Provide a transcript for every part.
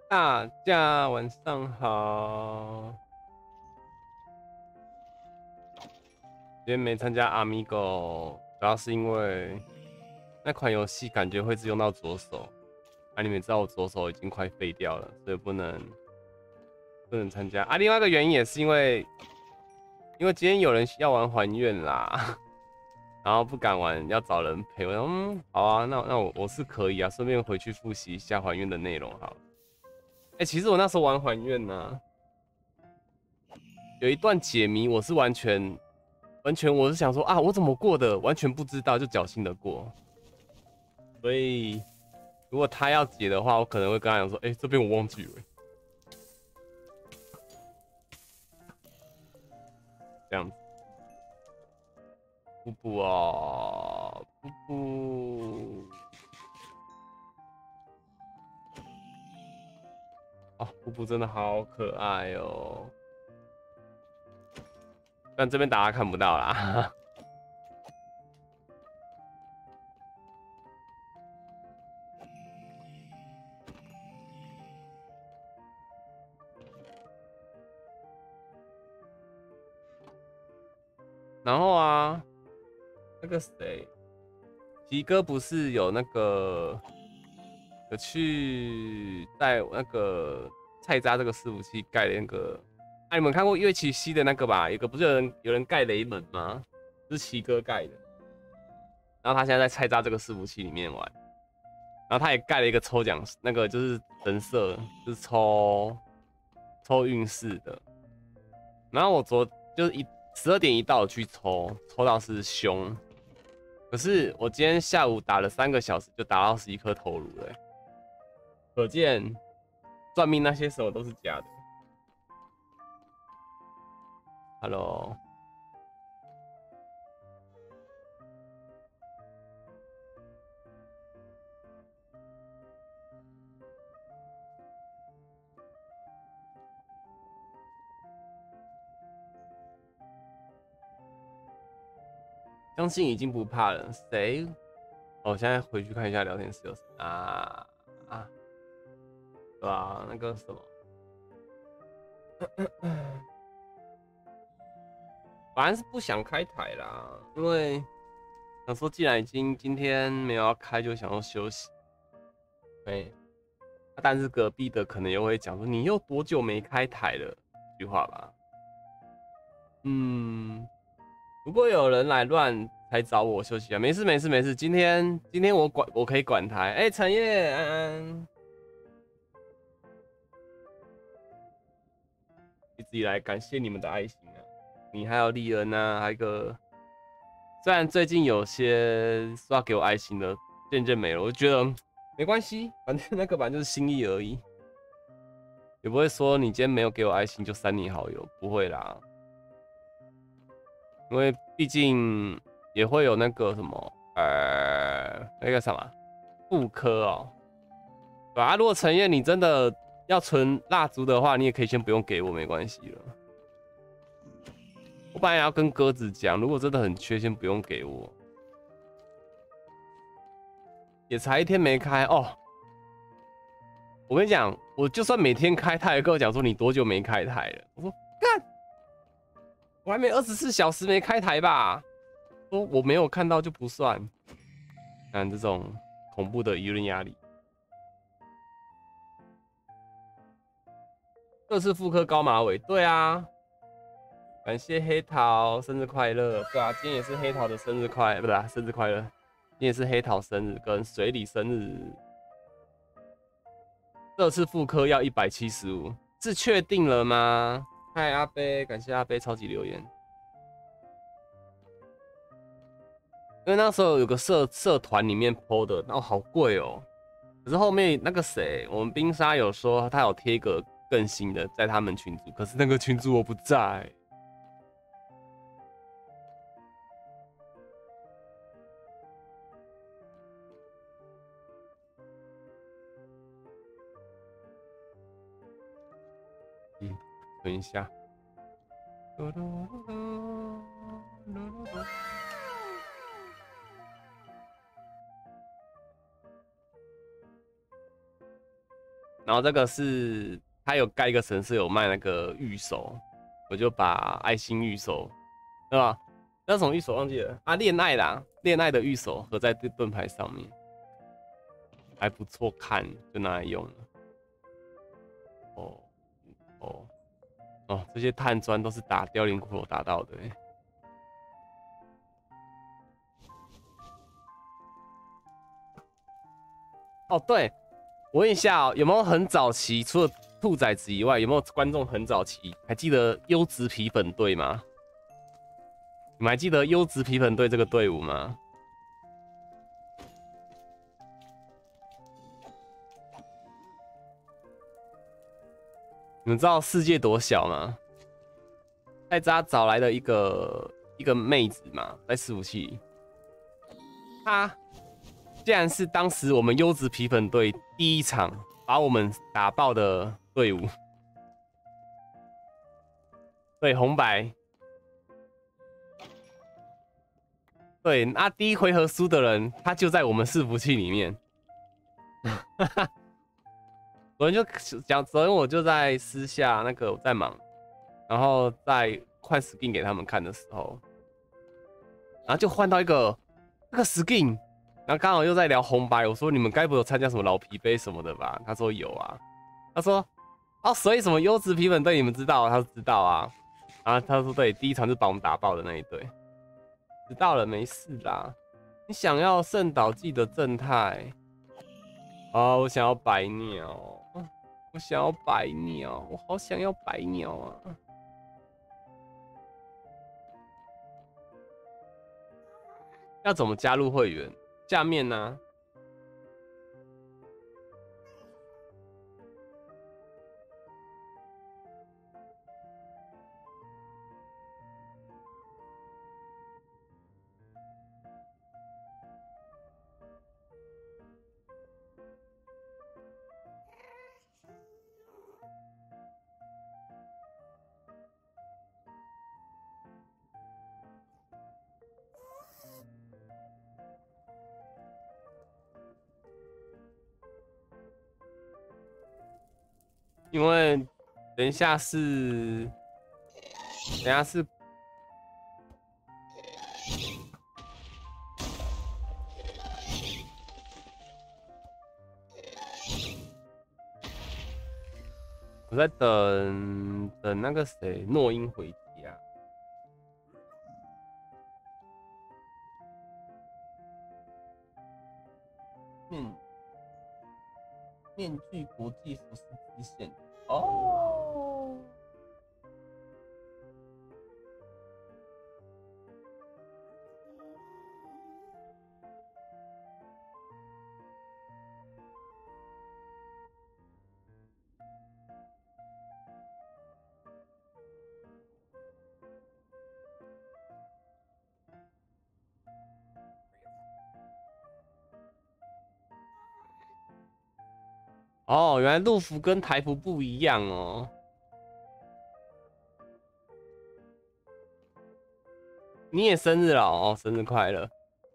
大家晚上好。今天没参加 Amigo，主要是因为那款游戏感觉会只用到左手，你们知道我左手已经快废掉了，所以不能参加。另外一个原因也是因为今天有人要玩还愿啦，然后不敢玩，要找人陪我。好啊，那我是可以啊，顺便回去复习一下还愿的内容好了。其实我那时候玩还愿呢，有一段解谜，我是完全，我是想说啊，我怎么过的，完全不知道，就侥幸的过。所以如果他要解的话，我可能会跟他讲说，这边我忘记了，这样子。布布哦，布布，哦，布布真的好可爱哦，但这边大家看不到啦。然后啊，那个谁，吉哥不是有那个有去在那个菜渣这个伺服器盖的那个，你们看过岳奇西的那个吧？不是有人盖雷门吗？是奇哥盖的，然后他现在在菜渣这个伺服器里面玩，然后他也盖了一个抽奖，那个就是神社，就是抽运势的。然后我就是12点一到去抽到是凶，可是我今天下午打了3个小时就打到11颗头颅了，可见算命那些时候都是假的。Hello， 相信已经不怕了。谁？我现在回去看一下聊天室有谁对吧？那个什么，反正是不想开台啦，因为想说既然今天没有要开，就想要休息。对，但是隔壁的可能又会讲说你又多久没开台了，这句话吧。如果有人来乱才找我休息啊，没事没事没事，今天我可以管台。陈叶安安，一直以来感谢你们的爱心啊，你还有利恩啊，还有一个，虽然最近有些说要给我爱心的渐渐没了，我就觉得没关系，反正那个版就是心意而已，也不会说你今天没有给我爱心就删你好友，不会啦，因为毕竟也会有那个什么，那个什么副科哦，对啊，如果陈燕你真的要存蜡烛的话，你也可以先不用给我，没关系了。我本来也要跟鸽子讲，如果真的很缺，先不用给我。也才1天没开哦。我跟你讲，我就算每天开，他也跟我讲说你多久没开台了？我说干，我还没24小时没开台吧？说我没有看到就不算。看这种恐怖的舆论压力。这次复刻高马尾，对啊，感谢黑桃生日快乐，对啊，今天也是黑桃的生日快，不是生日快乐，今天也是黑桃生日跟水里生日。这次复刻要175，是确定了吗？嗨阿贝，感谢阿贝超级留言。因为那时候有个社团里面 PO 的，然后好贵哦。可是后面那个谁，我们冰沙有说他有贴一个更新的在他们群组，可是那个群组我不在。等一下。 然后这个是他有盖一个神社有卖那个玉手，我就把爱心玉手，对吧？那种玉手忘记了啊，恋爱啦，恋爱的玉手合在盾牌上面，还不错看，就拿来用了。哦，这些碳砖都是打凋零骷髅打到的欸。哦，对，我问一下哦，有没有很早期，除了兔崽子以外，有没有观众很早期还记得优质皮粉队吗？你们还记得优质皮粉队这个队伍吗？你们知道世界多小吗？泰扎找来的一个妹子嘛，在伺服器里，她竟然是当时我们优质皮粉队第一场把我们打爆的队伍，对，红白，对，那第一回合输的人，他就在我们伺服器里面。昨天就讲，昨天我就在私下那个我在忙，然后在换 skin 给他们看的时候，然后就换到一个那个 skin， 然后刚好又在聊红白，我说你们该不会有参加什么老皮杯什么的吧？他说有啊，他说哦，所以什么优质皮粉队你们知道？他说知道啊，然后他说对，第一场就把我们打爆的那一队，知道了，没事啦。你想要圣岛记的正太？哦，我想要白鸟。我想要白鸟，我好想要白鸟啊！要怎么加入会员？下面呢、因为等一下是我在等那个谁诺英回家。面具国际服饰支线哦。哦，原来陆服跟台服不一样哦。你也生日了哦，生日快乐！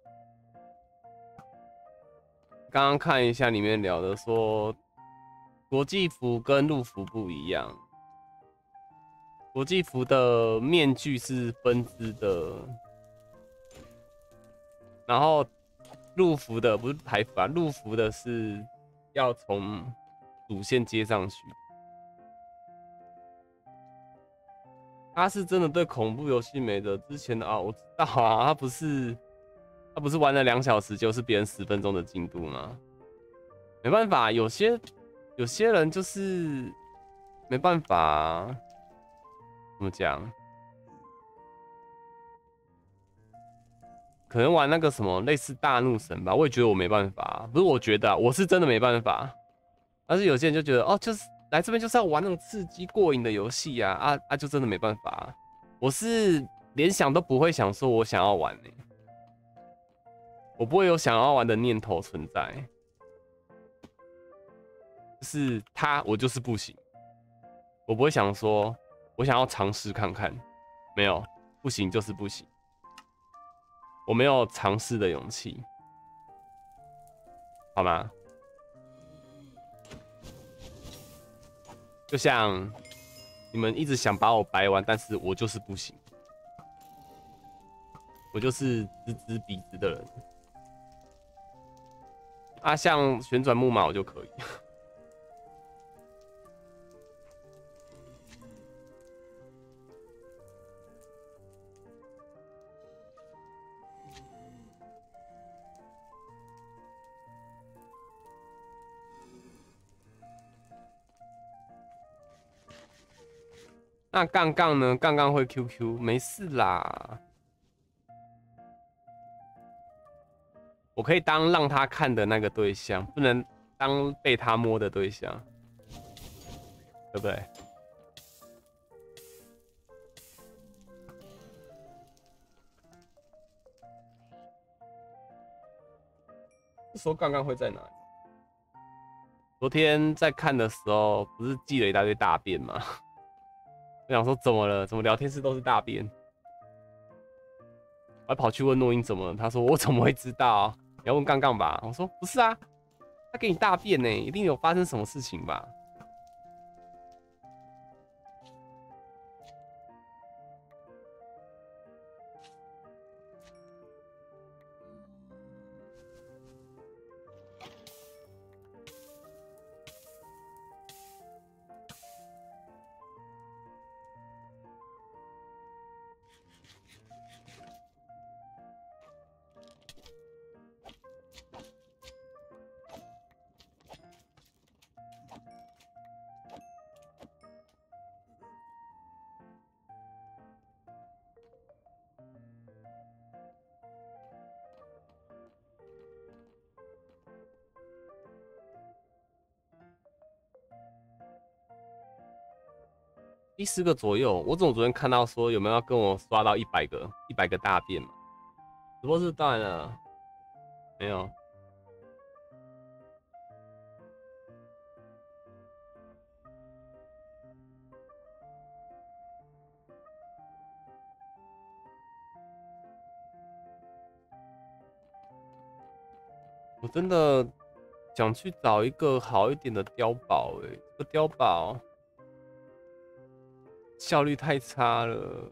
刚刚看一下里面聊的说，国际服跟陆服不一样。国际服的面具是分支的，然后陆服的不是台服啊，陆服的是要从主线接上去。他是真的对恐怖游戏没的。之前的啊，我知道啊，他不是玩了2小时就是别人10分钟的进度吗？没办法，有些人就是没办法啊，怎么讲？可能玩那个什么类似大怒神吧，我也觉得我没办法。不是我觉得啊，我是真的没办法。但是有些人就觉得哦，就是来这边就是要玩那种刺激过瘾的游戏啊，就真的没办法啊。我是连想都不会想说我想要玩欸，我不会有想要玩的念头存在。就是我就是不行，我不会想说我想要尝试看看，没有，不行就是不行。我没有尝试的勇气，好吗？ 就像你们一直想把我掰弯，但是我就是不行，我就是直直笔直的人。啊，像旋转木马我就可以。那杠杠呢？杠杠会 QQ， 没事啦。我可以当让他看的那个对象，不能当被他摸的对象，对不对？这时候杠杠会在哪里？昨天在看的时候，不是记了一大堆大便吗？我想说怎么了？怎么聊天室都是大便？我还跑去问诺英怎么了，他说我怎么会知道？你要问杠杠吧？我说不是啊，他给你大便呢，一定有发生什么事情吧？10个左右，我怎么昨天看到说有没有要跟我刷到100个大便嘛？直播是当然了，没有。我真的想去找一个好一点的碉堡，这个碉堡效率太差了。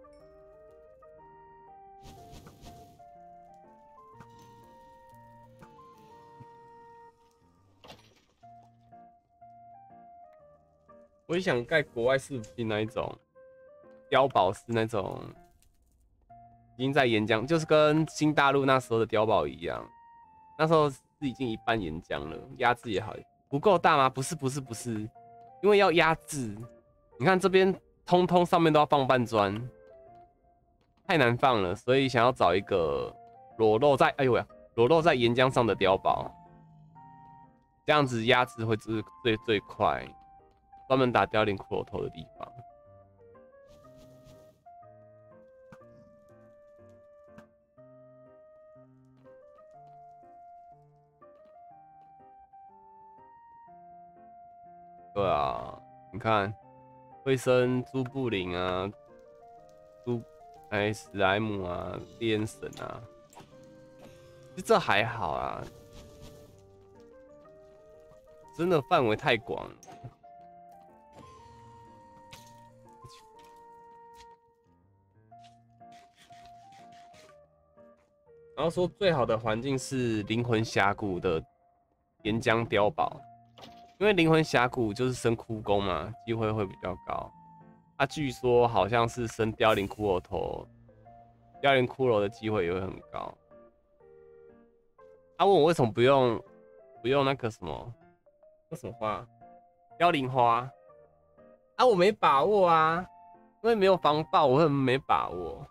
我也想盖国外伺服器那一种碉堡，是那种已经在岩浆，就是跟新大陆那时候的碉堡一样，那时候是已经一半岩浆了，压制也好，不够大吗？不是，因为要压制，你看这边通通上面都要放半砖，太难放了，所以想要找一个裸露在，哎呦呀，裸露在岩浆上的碉堡，这样子压制会最快。专门打凋零骷髅头的地方。对啊，你看，会生朱布林啊，史莱姆啊，猎人神啊，其实这还好啊，真的范围太广了。然后说最好的环境是灵魂峡谷的岩浆碉堡，因为灵魂峡谷就是生枯宫嘛，机会会比较高。啊，据说好像是生凋零骷髅头，凋零骷髅的机会也会很高。他问我为什么不用那个什么花，凋零花啊？我没把握啊，因为没有防爆，我很没把握。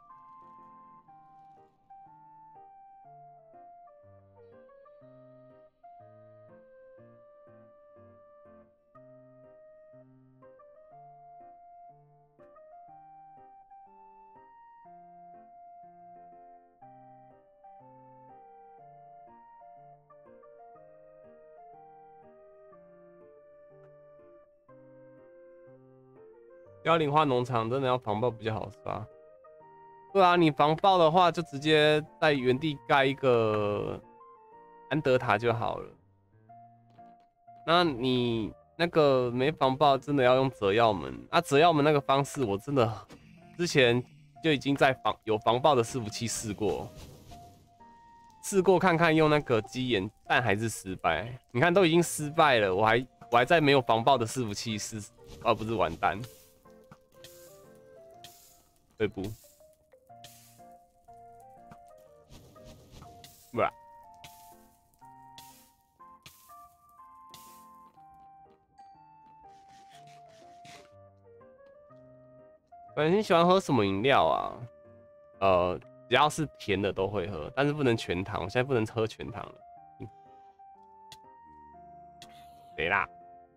凋零花农场真的要防爆比较好杀。对啊，你防爆的话，就直接在原地盖一个安德塔就好了。那你那个没防爆，真的要用折药门啊！折药门那个方式，我真的之前就已经在有防爆的伺服器试过看看用那个鸡眼，但还是失败。你看都已经失败了，我还在没有防爆的伺服器试，不是完蛋，对不？不然。你喜欢喝什么饮料啊？只要是甜的都会喝，但是不能全糖。我现在不能喝全糖了。谁啦？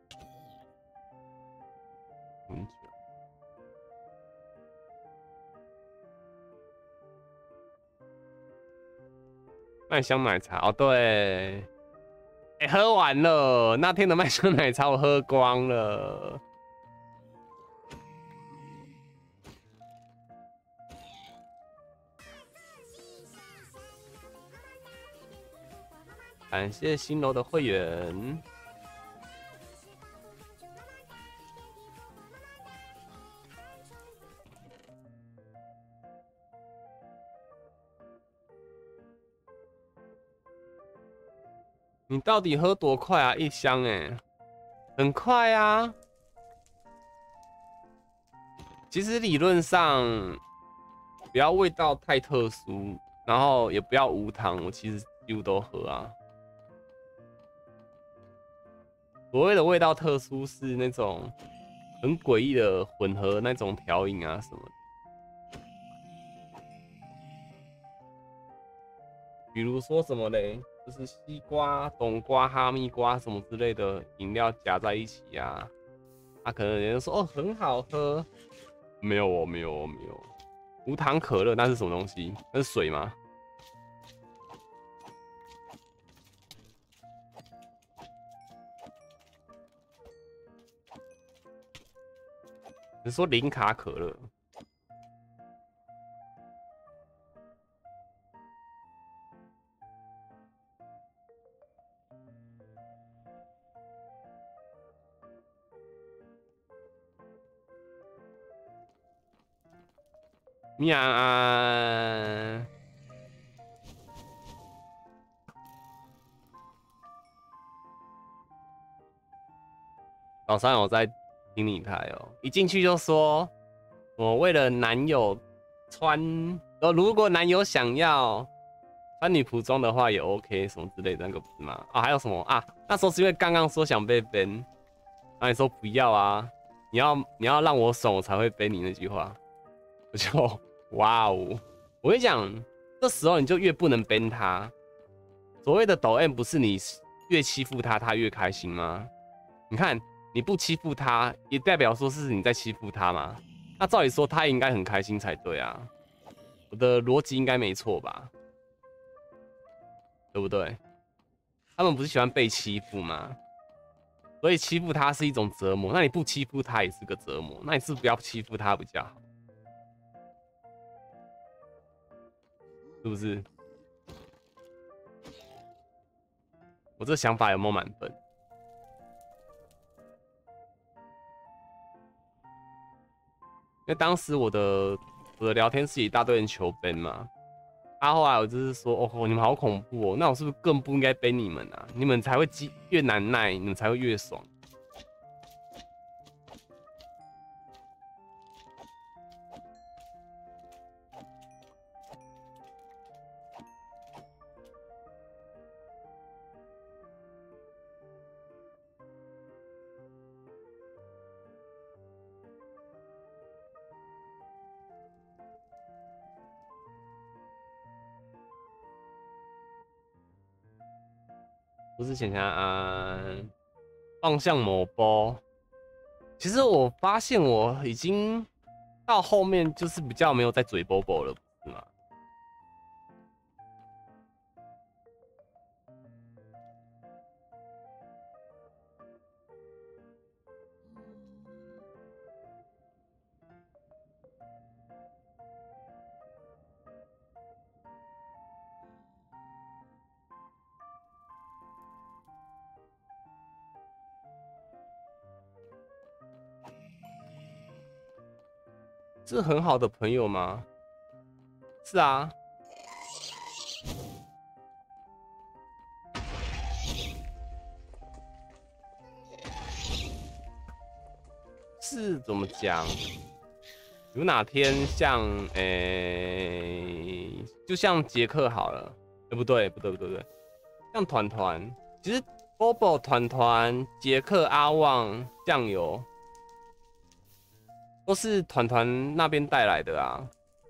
麦香奶茶哦，对，喝完了。那天的麦香奶茶我喝光了。感谢新楼的会员。你到底喝多快啊？一箱很快啊。其实理论上，不要味道太特殊，然后也不要无糖，我其实几乎都喝啊。所谓的味道特殊是那种很诡异的混合那种调饮啊什么的，比如说什么嘞，就是西瓜、冬瓜、哈密瓜什么之类的饮料夹在一起啊，可能人家说哦很好喝，没有哦，没有哦，没有。无糖可乐那是什么东西？那是水吗？你说零卡可乐？米安安，早上有在听你台哦，一进去就说，我为了男友穿，如果男友想要穿女仆装的话也 OK， 什么之类的，那个不是吗？还有什么啊？那时候是因为刚刚说想被 ban， 然后你说不要啊，你要让我爽，我才会 ban 你那句话，我就哇哦！我跟你讲，这时候你就越不能 ban 他。所谓的抖 M 不是你越欺负他，他越开心吗？你看你不欺负他，也代表说是你在欺负他嘛？那照理说他应该很开心才对啊，我的逻辑应该没错吧？对不对？他们不是喜欢被欺负吗？所以欺负他是一种折磨，那你不欺负他也是个折磨，那你是不是不要欺负他比较好？是不是？我这想法有没有满分？因为当时我的聊天室一大堆人求 ban 嘛，后来我就是说，哦，你们好恐怖哦，那我是不是更不应该 ban 你们啊？你们才会越难耐，你们才会越爽。不是浅浅安，放向某波。其实我发现我已经到后面就是比较没有在嘴波波了，不是吗？ 是很好的朋友吗？是啊。是怎么讲？有哪天像就像杰克好了，不对，像团团，其实 Bobo 团团、杰克、阿旺、酱油都是团团那边带来的啊。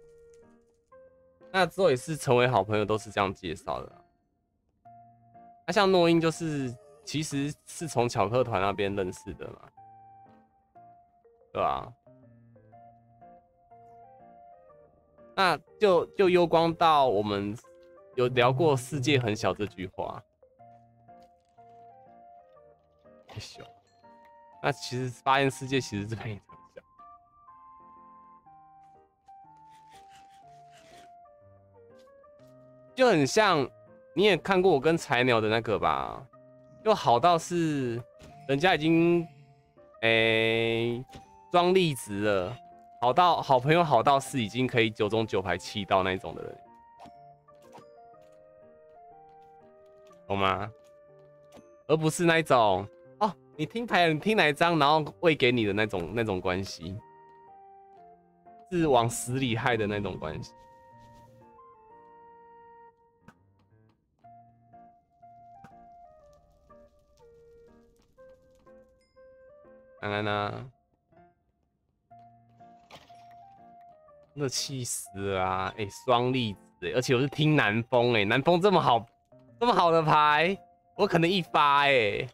那之后也是成为好朋友，都是这样介绍的啊。那像诺英就是其实是从巧克团那边认识的嘛，对吧？那就攸关到我们有聊过世界很小这句话，太小。那其实发现世界其实是非常小，就很像你也看过我跟柴鸟的那个吧，就好到是人家已经装粒子了，好朋友好到是已经可以9中9排7到那种的人，懂吗？而不是那一种哦，你听牌，你听哪一张，然后喂给你的那种关系，是往死里害的那种关系。安安啊，真的气死了啊！双粒子而且我是听南风南风这么好的牌，我可能一发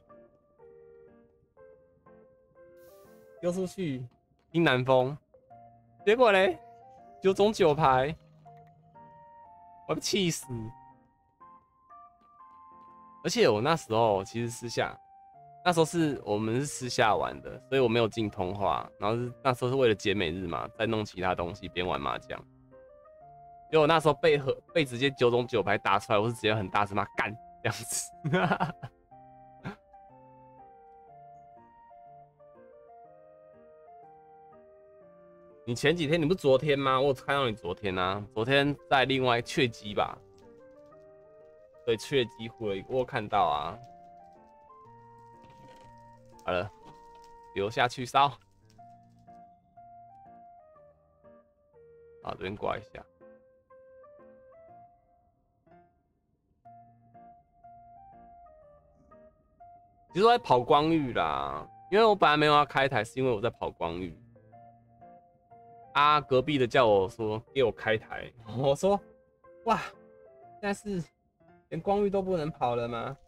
丢出去听南风，结果嘞9中9排，我被气死。而且我那时候其实那时候我们是私下玩的，所以我没有进通话。然后那时候是为了解每日嘛，在弄其他东西边玩麻将。结果那时候被直接9中9排打出来，我是直接很大声骂干这样子。你前几天你不是昨天吗？我有看到你昨天啊，昨天在另外雀机吧？对，雀机呼了一个，我有看到啊。好了，留下去烧。好，这边挂一下。其实我在跑光域啦，因为我本来没有要开台，是因为我在跑光域。啊，隔壁的叫我说给我开台，我说哇，现在是连光域都不能跑了吗？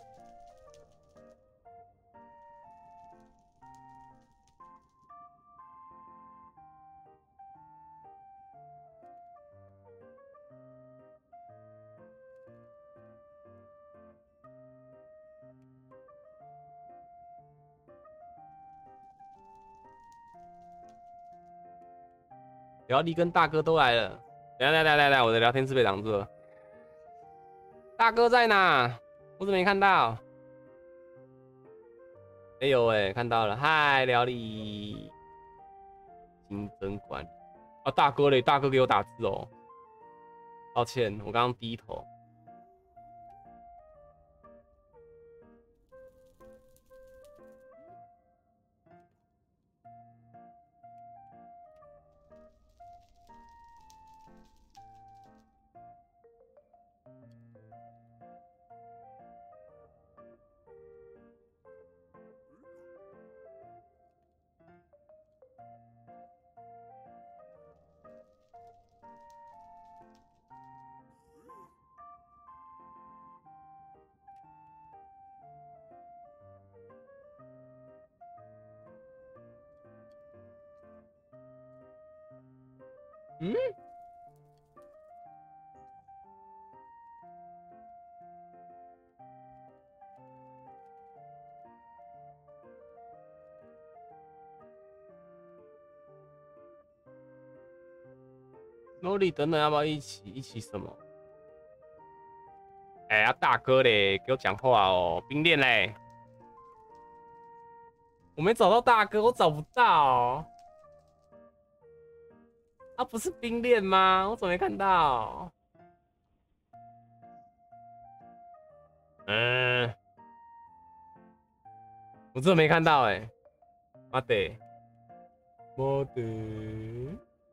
聊力跟大哥都来了，来，我的聊天室被挡住了。大哥在哪？我怎么没看到？哎呦喂，看到了，嗨，聊力，金针管啊，大哥嘞，大哥给我打字哦，抱歉，我刚刚低头。嗯，诺丽等等，要不要一起什么？哎呀，大哥嘞，给我讲话哦，冰链嘞，我没找到大哥，我找不到。 啊，不是冰链吗？我怎么没看到？嗯，我真的没看到哎、欸，妈的，妈的！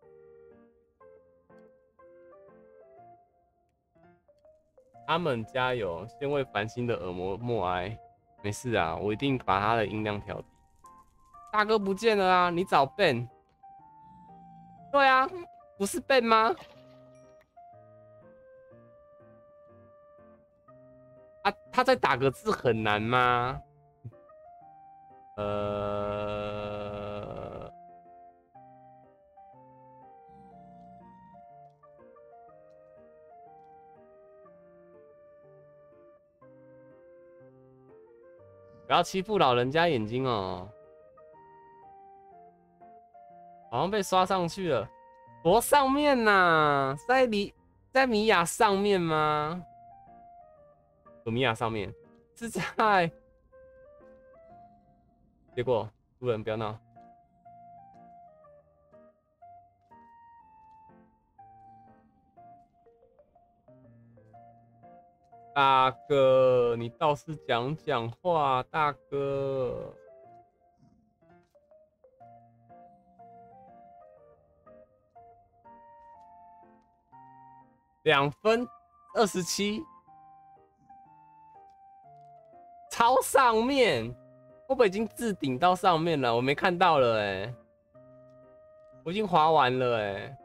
他们加油，先为烦心的耳膜默哀。没事啊，我一定把他的音量调低。大哥不见了啊！你找 Ben？对啊，不是 Ben 吗？啊，他再打个字很难吗？不要欺负老人家眼睛哦。好像被刷上去了，多上面呐、啊？在米娅上面吗？有米娅上面是在，结果路人不要闹。大哥，你倒是讲讲话，大哥。2分27，超上面，会不会已经置顶到上面了？我没看到了哎、我已经滑完了哎、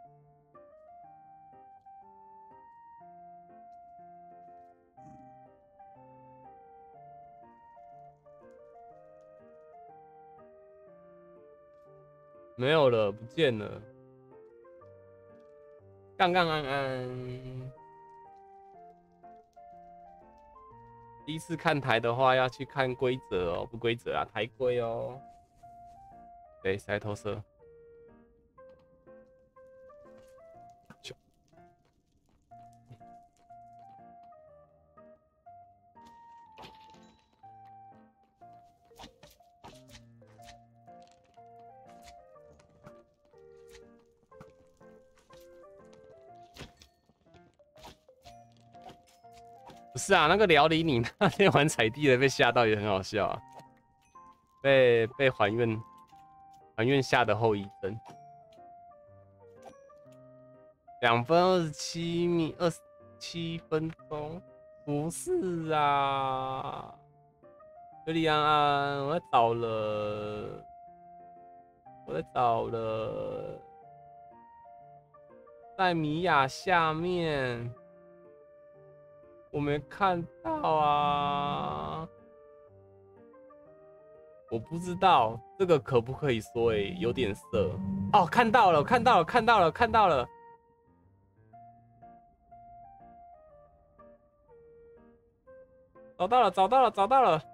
没有了，不见了。杠杠安安。第一次看台的话，要去看规则哦，不规则啊，台规哦。对，塞投射。不是啊，那个辽离你那天玩踩地的被吓到也很好笑啊，被还愿下的后遗症。2分27秒27分钟，不是啊，尤里安安，我在找了，在米娅下面。我没看到啊，我不知道这个可不可以说有点色哦。看到了，看到了，看到了，看到了，找到了，找到了，找到了，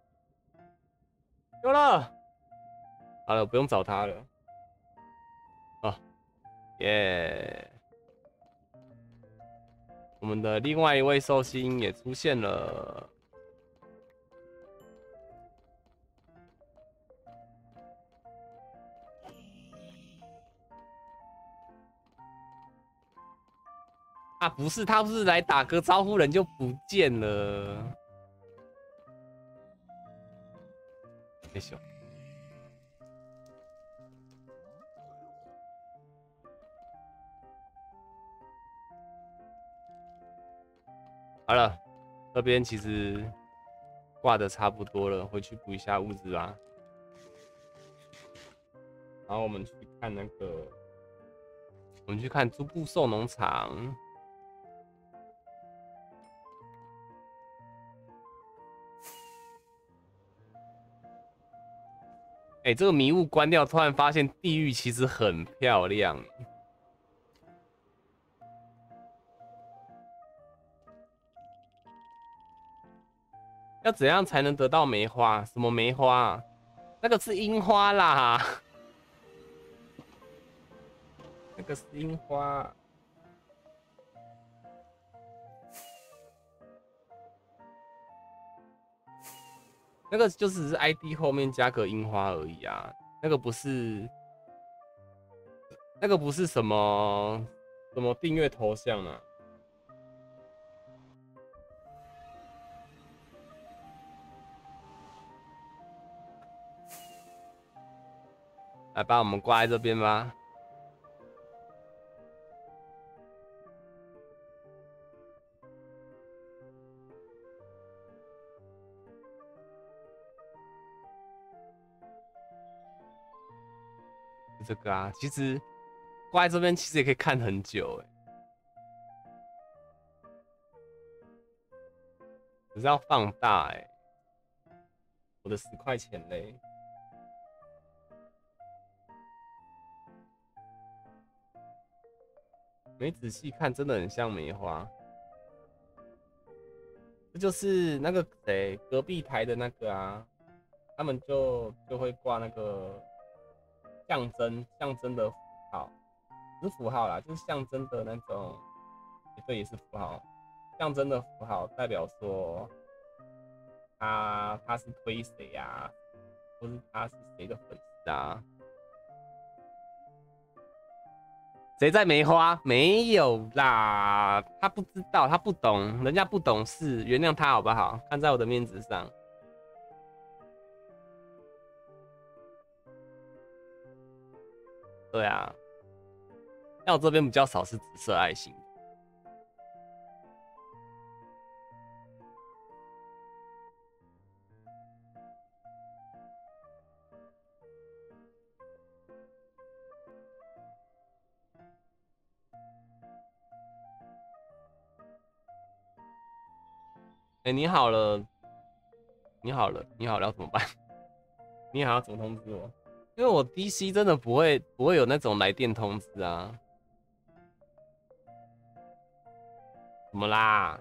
有了。好了，不用找他了。哦，耶！我们的另外一位寿星也出现了。啊，不是，他不是来打个招呼，人就不见了。哎呦！好了，这边其实挂的差不多了，回去补一下物资吧。然后我们去看那个，我们去看猪步兽农场。哎、这个迷雾关掉，突然发现地狱其实很漂亮。要怎样才能得到梅花？什么梅花？那个是樱花啦，那个是樱花。那个就只是 ID 后面加个樱花而已啊，那个不是那个不是什么订阅头像啊。来把我们挂在这边吧。这个啊，其实挂在这边其实也可以看很久哎，只是要放大哎。我的10块钱嘞，没仔细看，真的很像梅花。这就是那个谁隔壁台的那个啊，他们就会挂那个象征的符号，不是符号啦，就是象征的那种，对，也是符号，象征的符号代表说他是推谁啊，或是他是谁的粉丝啊。谁在梅花？没有啦，他不知道，他不懂，人家不懂事，原谅他好不好？看在我的面子上。对啊，但我这边比较少是紫色爱心。哎，你好了，你好了，你好了，要怎么办？你还要怎么通知我？因为我 DC 真的不会有那种来电通知啊。怎么啦？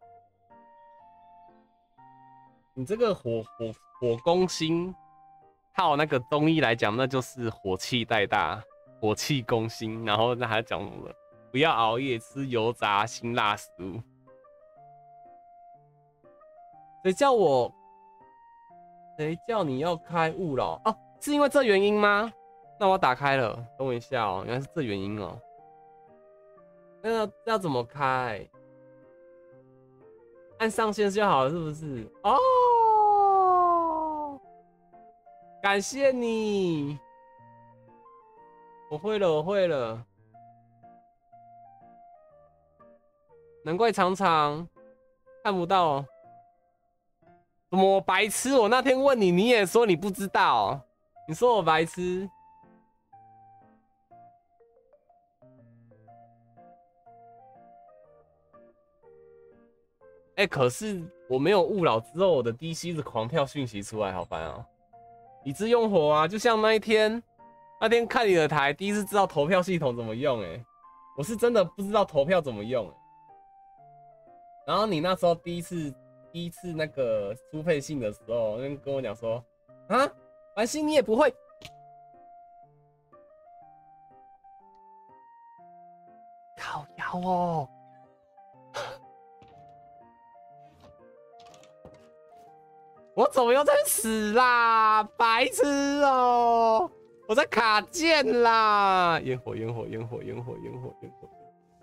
你这个火攻心，靠那个中医来讲，那就是火气太大，火气攻心。然后那还讲什么？不要熬夜，吃油炸辛辣食物。谁叫我？谁叫你要开勿扰？哦，是因为这原因吗？那我打开了，等我一下哦，原来是这原因哦。那要怎么开？按上线就好了，是不是？哦，感谢你，我会了，我会了。难怪常常看不到。怎么我白痴？我那天问你，你也说你不知道，你说我白痴。哎，可是我没有勿扰之后，我的 DC 一直狂跳讯息出来，好烦啊！理智用火啊，就像那天看你的台，第一次知道投票系统怎么用，哎，我是真的不知道投票怎么用，然后你那时候第一次那个出配信的时候，跟我讲说，啊，繁星你也不会，靠腰哦。我怎么又在死啦？白痴哦！我在卡键啦！烟火，烟火，烟火，烟火，烟火，烟火。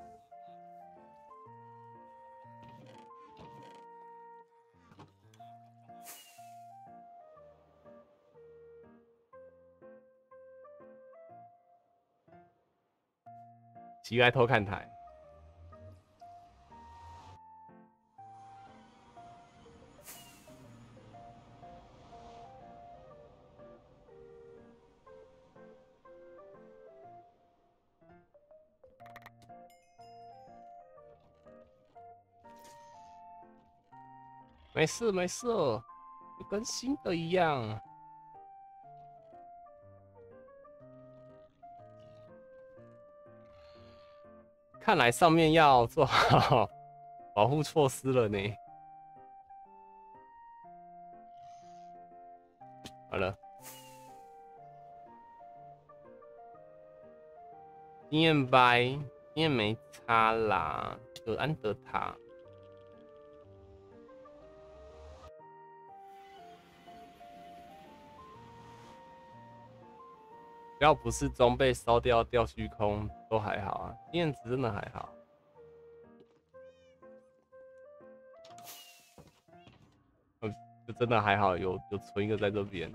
奇怪，偷看台。没事没事，就跟新的一样。看来上面要做好保护措施了呢。好了，经验掰，经验没差啦，德安德塔。 只要不是装备烧掉掉虚空，都还好啊。经验值真的还好。就真的还好，有存一个在这边。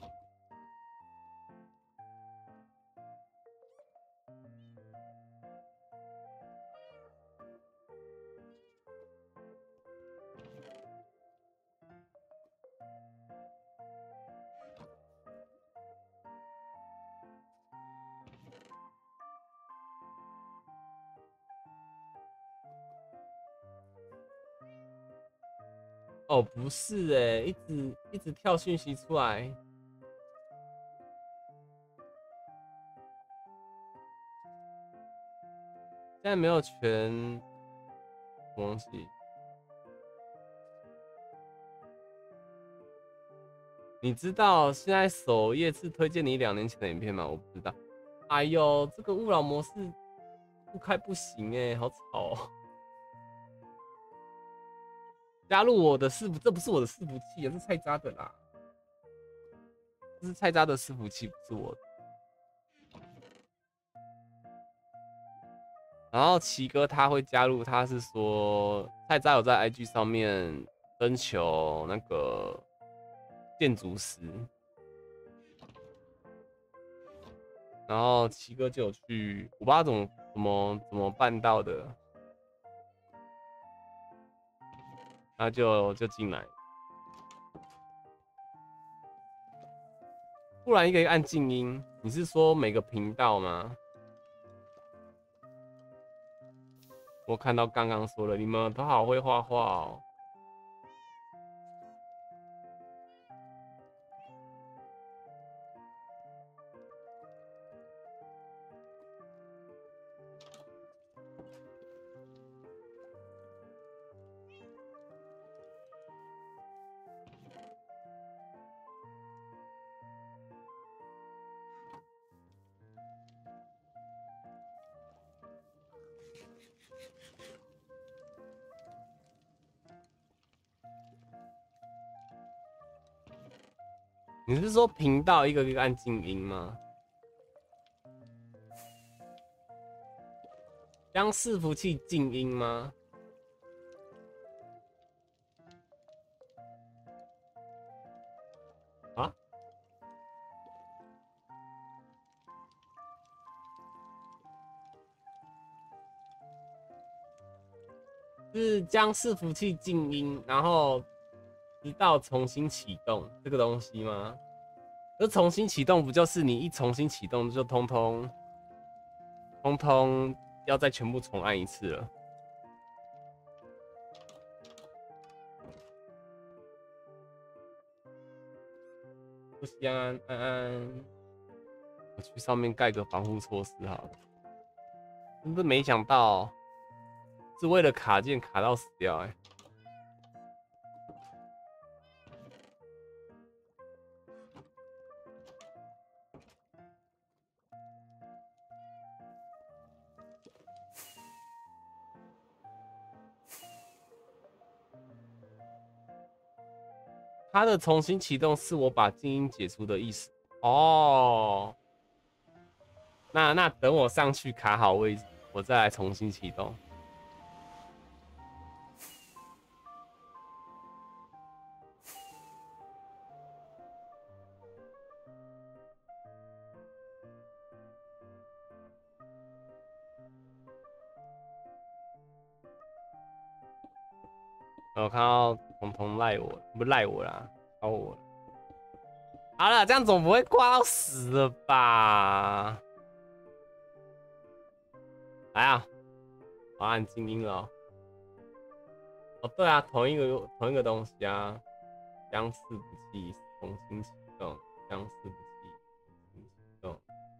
哦，不是哎，一直跳讯息出来，现在没有全东西。你知道现在首页是推荐你2年前的影片吗？我不知道。哎呦，这个勿扰模式不开不行哎，好吵哦。加入我的伺服，这不是我的伺服器啊，是菜渣的啦。这是菜渣的伺服器，不是我的。然后奇哥他会加入，他是说菜渣有在 IG 上面征求那个建筑师，然后奇哥就有去，我不知道怎么办到的，他就进来。不然一个一个按静音，你是说每个频道吗？我看到刚刚说了，你们都好会画画哦。你是说频道一个一个按静音吗？将伺服器静音吗？啊？是将伺服器静音，然后直到重新启动这个东西吗？那重新启动不就是你一重新启动就通通要再全部重按一次了？不行，安，我去上面盖个防护措施好了。真的没想到是为了卡件卡到死掉哎、欸！它的重新启动是我把静音解除的意思哦。那等我上去卡好位置，我再来重新启动。我看到彤彤赖我，不赖我啦，搞我了。好了，这样总不会挂到死了吧？来啊，我按静音了。哦，对啊，同一个东西啊，将伺服器重新启动，将伺服器重新启动。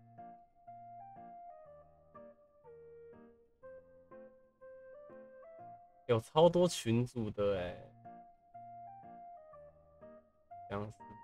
有超多群组的哎、欸，将伺服器。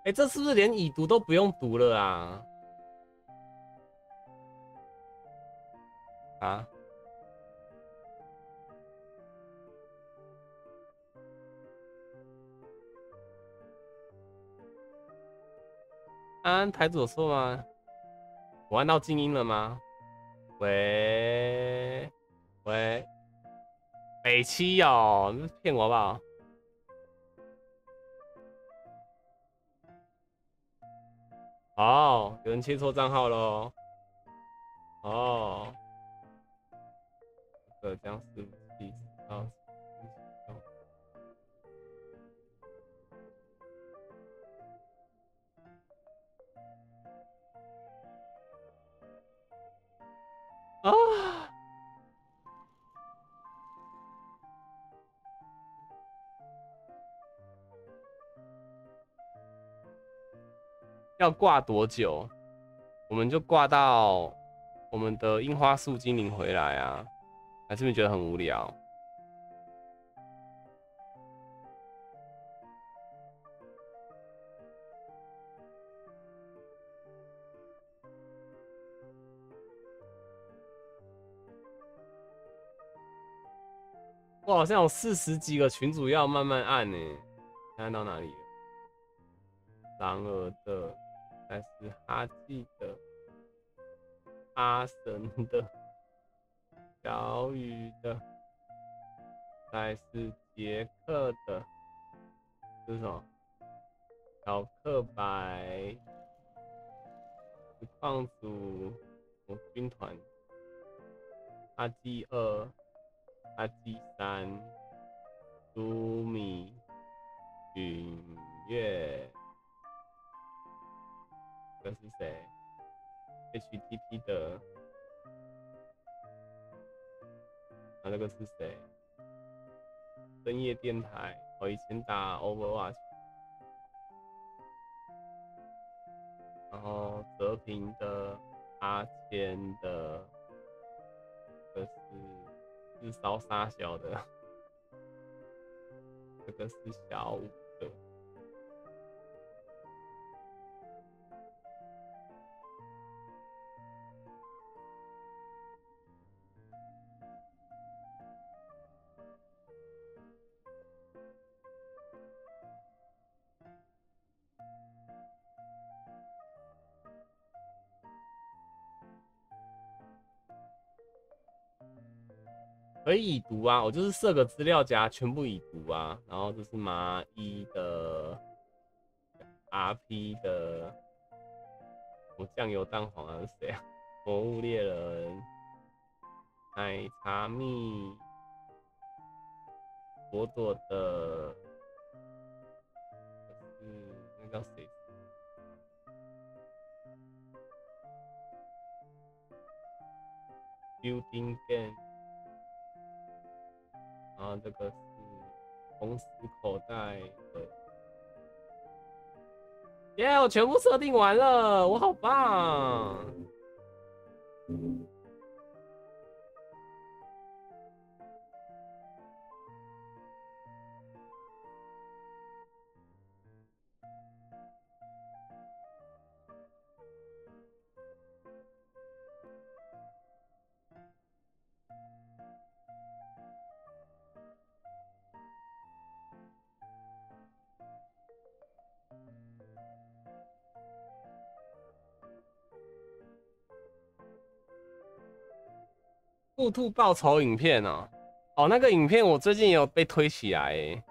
哎，这是不是连已读都不用读了啊？啊？安，台主有错吗？我按到静音了吗？喂喂，北七哦，你骗我吧？哦，有人切错账号喽。哦，这个僵尸武器到。啊！要挂多久？我们就挂到我们的樱花树精灵回来啊？还是你觉得很无聊？我好像有40几个群主要慢慢按呢，按到哪里了？狼儿的，还是哈记的，阿神的，小雨的，还是杰克的？这是什么？小克白，实况组，军团，阿基2，阿基3，朱米，允月，这是谁 ？HTT 的，那个是谁？深夜电台，我以前打 Overwatch。然后泽平的、阿谦的，这是日烧沙小的，这个是小五的。可以已读啊，我就是设个资料夹，全部已读啊。然后这是麻衣的、RP 的，我酱油蛋黄啊是谁啊？魔物猎人、奶茶蜜、朵朵的，那叫谁？Building Game。然后这个是红石口袋的，耶！我全部设定完了，我好棒！兔兔报仇影片哦，哦，那个影片我最近也有被推起来耶，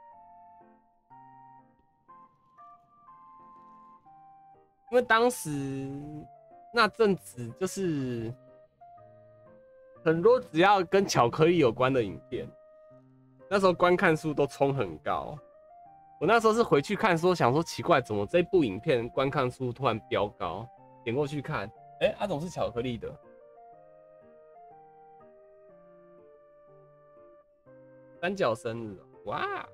因为当时那阵子就是很多只要跟巧克力有关的影片，那时候观看数都冲很高。我那时候是回去看说，想说奇怪，怎么这部影片观看数突然飙高？点过去看，哎，阿总是巧克力的。三角生日，哇！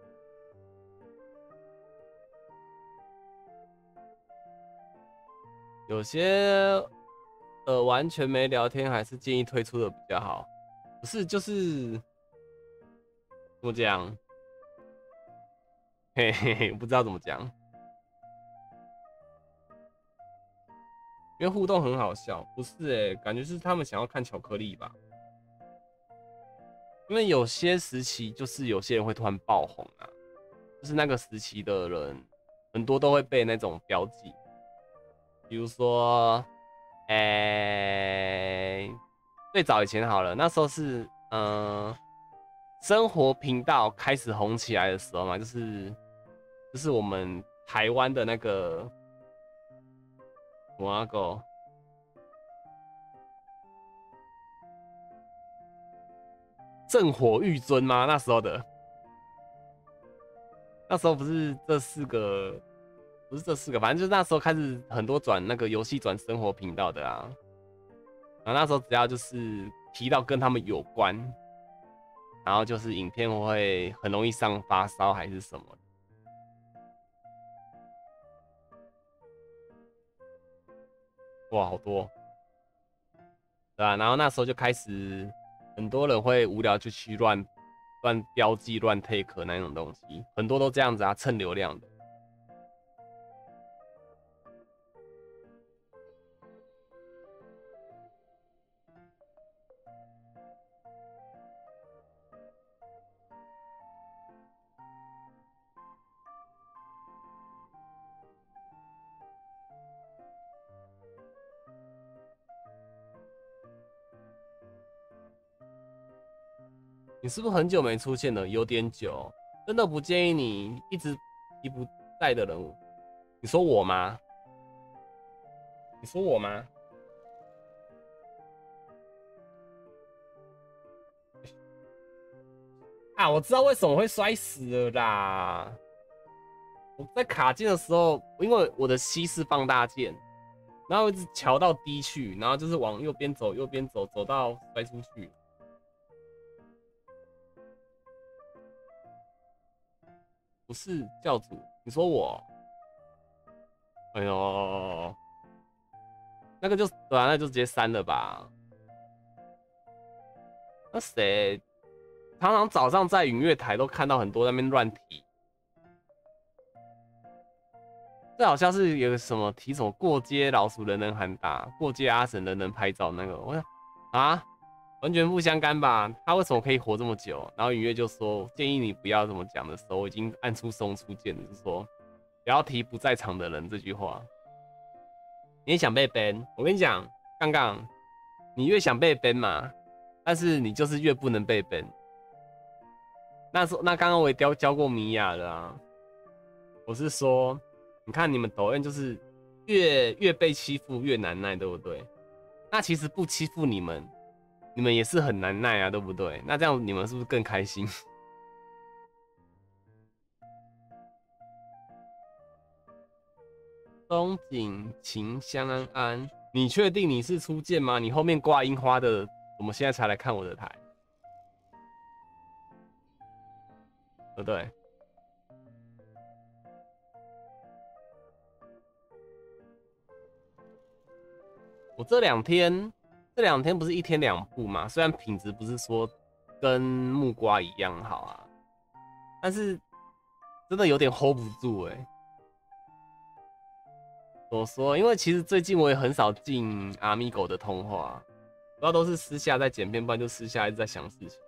有些完全没聊天，还是建议推出的比较好。不是，就是怎么讲？嘿嘿嘿，不知道怎么讲。 因为互动很好笑，不是感觉是他们想要看巧克力吧？因为有些时期就是有些人会突然爆红啊，就是那个时期的人很多都会被那种标记，比如说，最早以前好了，那时候是生活频道开始红起来的时候嘛，就是我们台湾的那个我那个正火玉尊吗？那时候不是这四个，不是这四个，反正就是那时候开始很多转那个游戏转生活频道的啊。然后那时候只要就是提到跟他们有关，然后就是影片会很容易上发烧还是什么的。哇，好多，对吧？然后那时候就开始很多人会无聊就去乱标记、乱 take 那种东西，很多都这样子啊，蹭流量的。你是不是很久没出现了？有点久，真的不建议你一直提不在的人物。你说我吗？你说我吗？啊，我知道为什么会摔死了啦！我在卡键的时候，因为我的 C 是放大键，然后一直调到低去，然后就是往右边走，右边走，走到摔出去。不是教主，你说我？哎呦，那个就对啊，那就直接删了吧。那谁？常常早上在云乐台都看到很多在那边乱提，这好像是有个什么提什么过街老鼠人人喊打，过街阿神人人拍照那个，我想啊，完全不相干吧？他为什么可以活这么久？然后云乐就说建议你不要这么讲的时候，我已经按出松出键，就是说不要提不在场的人这句话。你也想被 ban？我跟你讲，杠杠，你越想被 ban 嘛，但是你就是越不能被 ban。那刚刚我也教过米娅了啊，我是说，你看你们抖 M 就是越被欺负越难耐，对不对？那其实不欺负你们，你们也是很难耐啊，对不对？那这样你们是不是更开心？东景晴香安安，你确定你是初见吗？你后面挂樱花的，我们现在才来看我的台，对不对？我这两天不是一天2部嘛？虽然品质不是说跟木瓜一样好啊，但是真的有点 hold 不住怎么说？因为其实最近我也很少进阿米狗的通话，主要都是私下在剪片，不然就私下一直在想事情。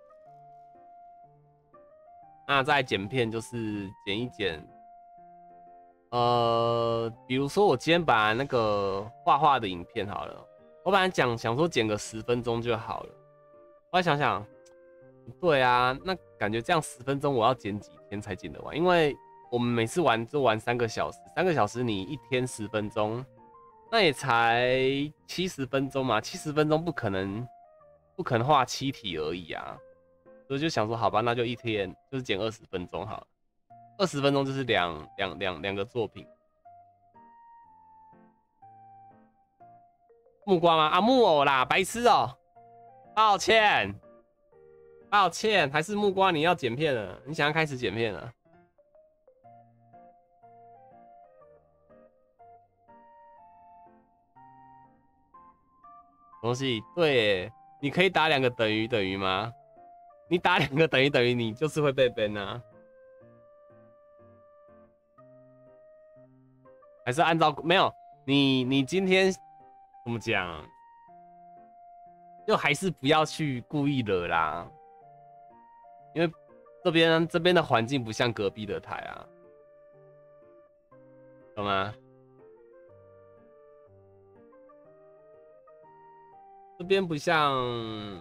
那在剪片就是剪一剪，比如说我今天本来那个画画的影片好了，我本来想说剪个10分钟就好了，后来想想，对啊，那感觉这样10分钟我要剪几天才剪得完？因为我们每次玩就玩3个小时，3个小时你一天10分钟，那也才70分钟嘛，70分钟不可能画7题而已啊，所以就想说好吧，那就一天就是剪20分钟好了，20分钟就是两个作品。木瓜吗？啊，木偶啦，白痴哦、抱歉，抱歉，还是木瓜你要剪片了，你想要开始剪片了。东西对耶，你可以打2个等于等于吗？你打2个等于等于，你就是会被 ban 啊。还是按照没有你今天怎么讲？就还是不要去故意惹啦，因为这边的环境不像隔壁的台啊，懂吗？这边不像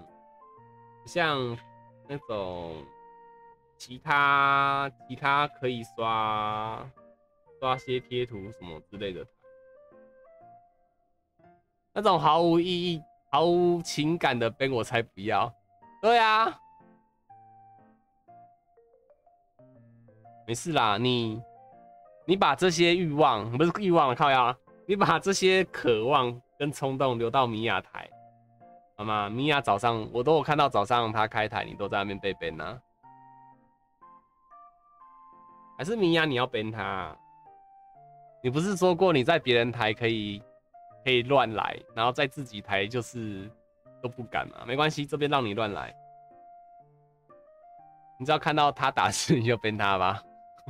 那种其他可以刷些贴图什么之类的台，那种毫无意义、毫无情感的 ban 我才不要。对啊，没事啦，你把这些欲望不是欲望了，靠腰，你把这些渴望跟冲动留到米娅台。好吗？米娅早上我都有看到，早上她开台，你都在那边被 ban 啊？还是米娅你要 ban 她？你不是说过你在别人台可以乱来，然后在自己台就是都不敢吗？没关系，这边让你乱来，你只要看到他打字你就 ban 他吧。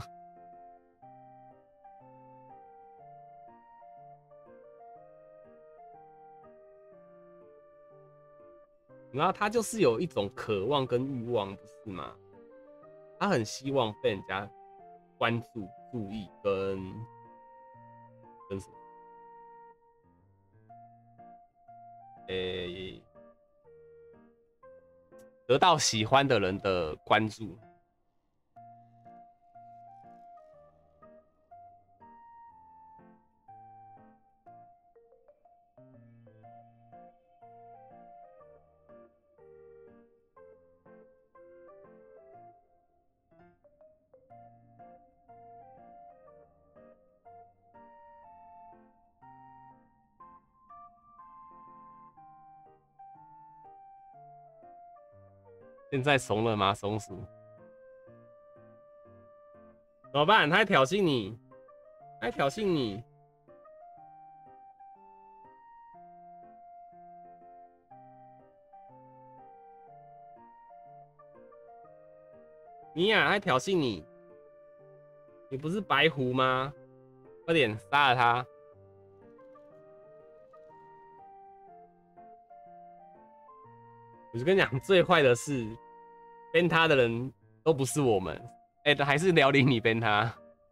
然后他就是有一种渴望跟欲望，不是吗？他很希望被人家关注、注意跟什么？得到喜欢的人的关注。现在怂了吗，松鼠？怎么办？他在挑衅你，他在挑衅你。米娅，他在挑衅你。你不是白狐吗？快点杀了他！我就跟你讲，最坏的是，ban 他的人都不是我们，还是辽宁你 ban 他。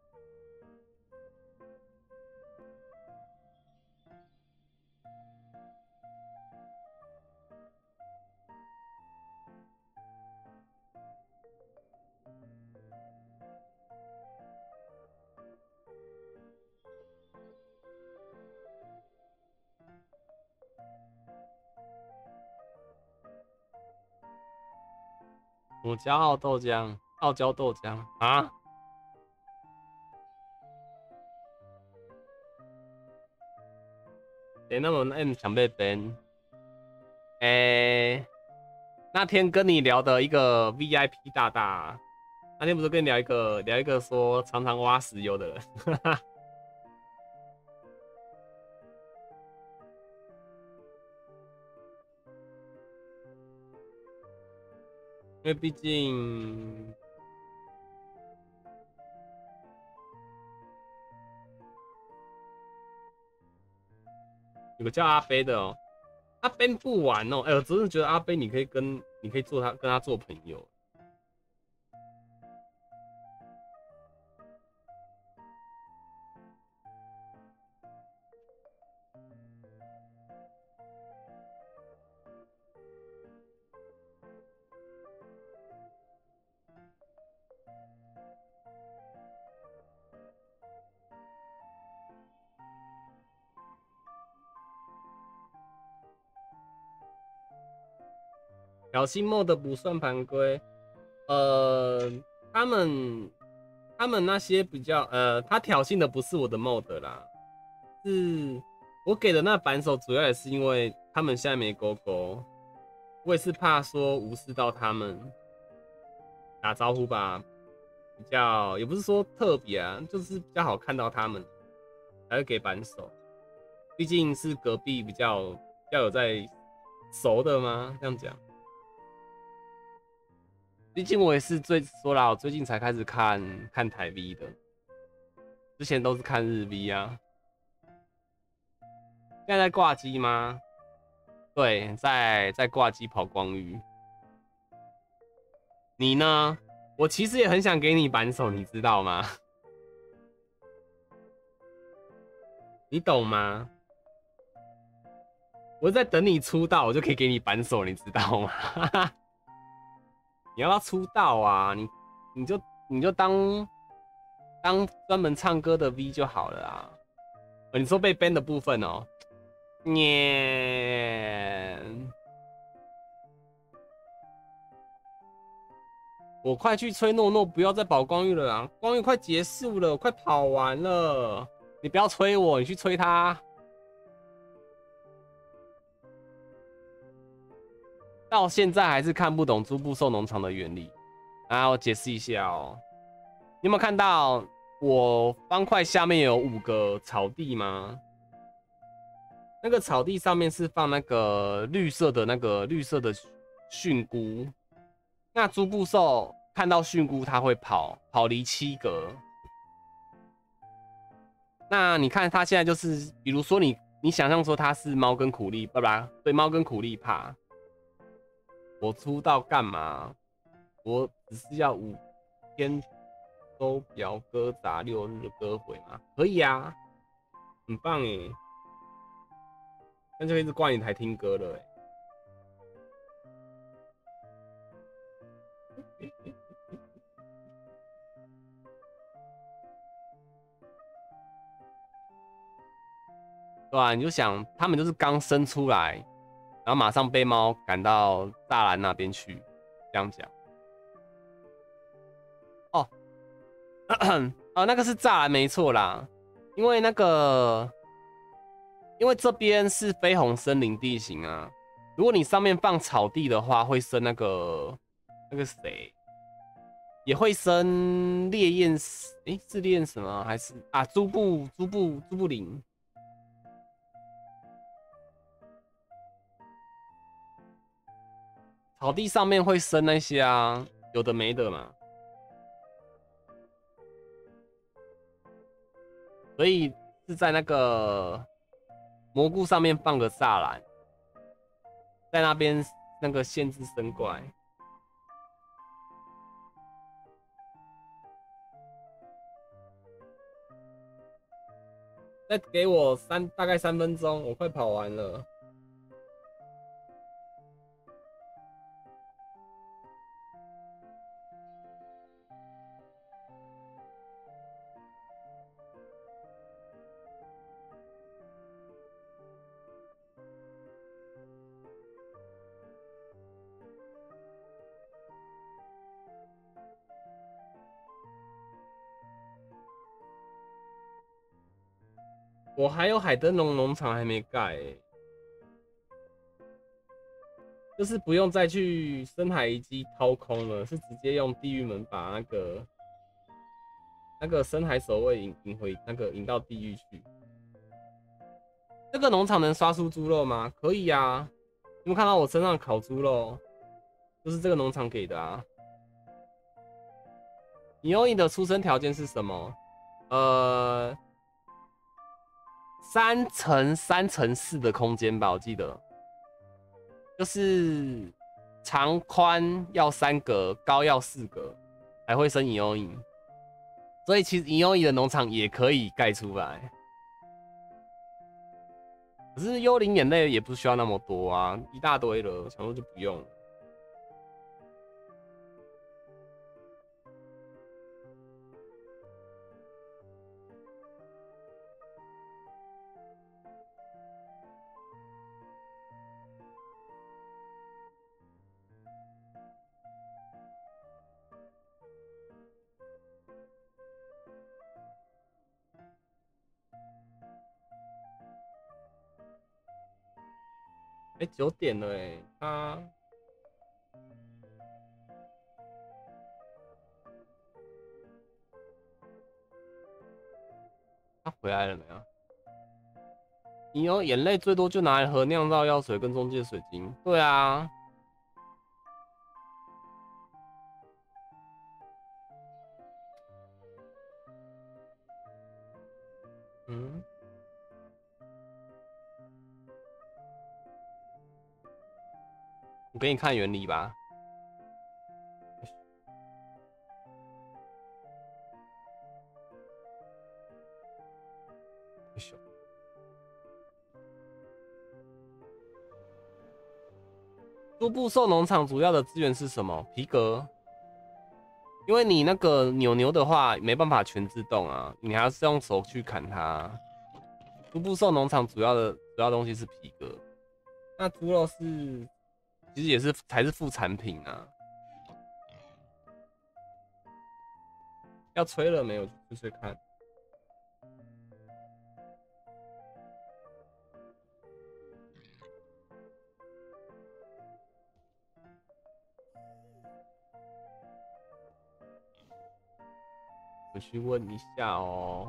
我骄傲豆浆，傲娇豆浆啊！那么 M 想被 ban？那天跟你聊的一个 VIP 大大，那天不是跟你聊一个说常常挖石油的人，因为毕竟有个叫阿飞的哦，他 ban 不完哦，我真的觉得阿飞你可以跟他做朋友。挑衅 mod 不算盘规，他们那些比较他挑衅的不是我的 mod 啦，是我给的那扳手，主要也是因为他们现在没勾勾，我也是怕说无视到他们打招呼吧，比较也不是说特别啊，就是比较好看到他们，才会给扳手，毕竟是隔壁比较有在熟的吗？这样讲。毕竟我也是我最近才开始看台 V 的，之前都是看日 V 啊。 现在在挂机吗？对，在挂机跑光遇。你呢？我其实也很想给你扳手，你知道吗？你懂吗？我在等你出道，我就可以给你扳手，你知道吗？你要不要出道啊？你就当专门唱歌的 V 就好了啊。你说被 ban 的部分哦，耶！我快去催诺诺，不要再跑光遇了啊！光遇快结束了，我快跑完了，你不要催我，你去催他。到现在还是看不懂猪步兽农场的原理啊！我解释一下哦。你有没有看到我方块下面有5个草地吗？那个草地上面是放那个绿色的蕈菇。那猪步兽看到蕈菇，它会跑离7格。那你看它现在就是，比如说你想象说它是猫跟苦力，对，猫跟苦力怕。我出道干嘛？我只是要5天都表歌杂6日的歌回吗？可以啊，很棒哎，那就一直挂你台听歌了哎。对吧、你就想他们就是刚生出来，然后马上被猫赶到栅栏那边去，这样讲。哦，哦，那个是栅栏没错啦，因为这边是绯红森林地形啊，如果你上面放草地的话，会生那个谁，也会生烈焰，是烈焰什么还是啊朱布林？草地上面会生那些啊，有的没的嘛，所以是在那个蘑菇上面放个栅栏，在那边那个限制生怪。再给我大概3分钟，我快跑完了。我还有海灯笼农场还没盖、欸，就是不用再去深海遗迹掏空了，是直接用地狱门把那个深海守卫引到地狱去。这个农场能刷出猪肉吗？可以啊，你们看到我身上烤猪肉，就是这个农场给的啊。你用你的出生条件是什么？3×3×4的空间吧，我记得，就是长宽要3格，高要4格，还会生银幽影，所以其实银幽影的农场也可以盖出来。可是幽灵眼泪也不需要那么多啊，一大堆了，想说就不用了。9点了他回来了没有？你有眼泪最多就拿来喝酿造药水跟中介水晶。对啊，嗯， 我给你看原理吧。猪步兽农场主要的资源是什么？皮革。因为你那个牛的话没办法全自动啊，你还是用手去砍它。猪步兽农场主要东西是皮革，那猪肉是其实也是才是副产品啊。要吹了没有？吹吹看。我去问一下哦。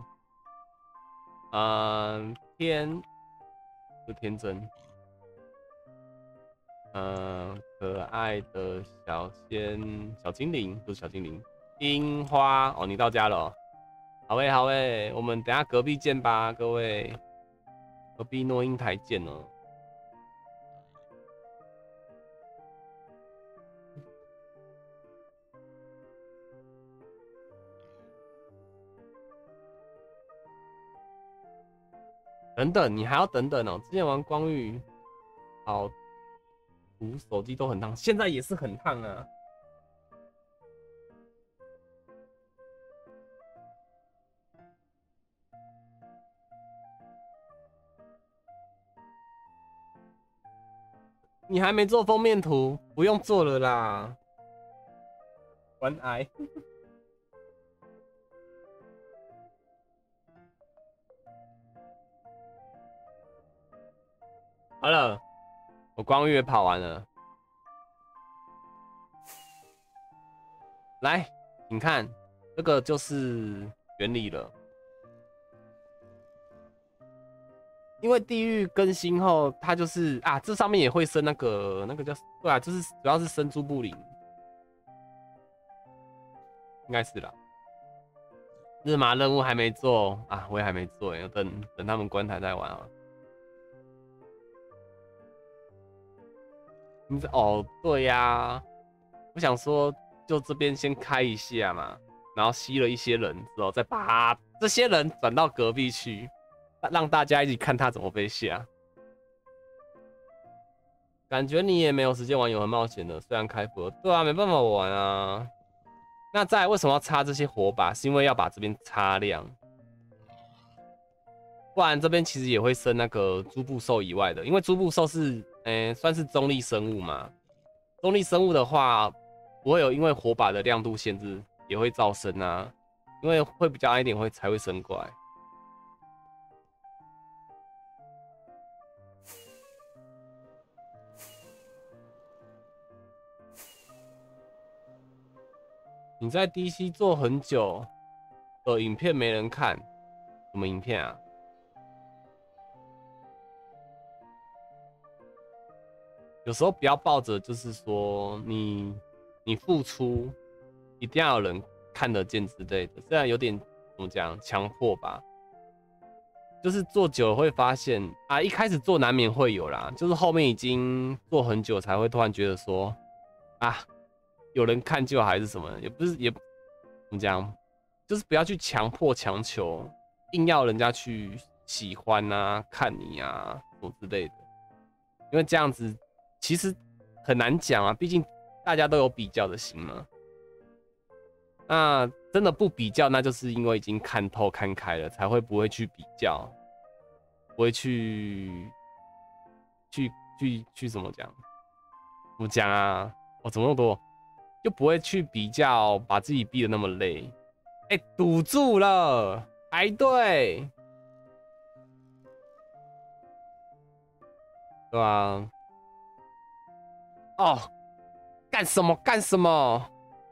天真。可爱的小精灵，不是小精灵，樱花哦，你到家了哦。好诶，好诶，我们等下隔壁见吧，各位。隔壁诺英台见哦。等等，你还要等等哦。之前玩光遇，好，手机都很烫，现在也是很烫啊。你还没做封面图，不用做了啦。玩癌。好了，我光遇也跑完了。来，你看，这个就是原理了。因为地狱更新后，它就是啊，这上面也会生那个叫对啊，就是主要是生猪布林，应该是啦。日麻任务还没做啊，我也还没做，要等他们关台再玩啊。哦，对呀、啊，我想说，就这边先开一下嘛，然后吸了一些人之后，再把这些人转到隔壁去，让大家一起看他怎么被下。感觉你也没有时间玩永恒冒险了，虽然开服了，对啊，没办法玩啊。那再来为什么要插这些火把？是因为要把这边擦亮，不然这边其实也会生那个猪步兽以外的，因为猪步兽是算是中立生物嘛。中立生物的话，不会有因为火把的亮度限制也会造生啊，因为会比较暗一点才会生怪。你在 DC 做很久的影片没人看，什么影片啊？有时候不要抱着就是说你付出一定要有人看得见之类的，虽然有点怎么讲强迫吧，就是做久了会发现啊，一开始做难免会有啦，就是后面已经做很久才会突然觉得说啊，有人看就好还是什么，也不是怎么讲，就是不要去强迫强求，硬要人家去喜欢啊、看你啊什么之类的，因为这样子。其实很难讲啊，毕竟大家都有比较的心嘛。那真的不比较，那就是因为已经看透看开了，才会不会去比较，不会去怎么讲？怎么讲啊？哦，怎么那么多？就不会去比较，把自己逼得那么累。哎，堵住了，排队，对吧？哦，干什么干什么？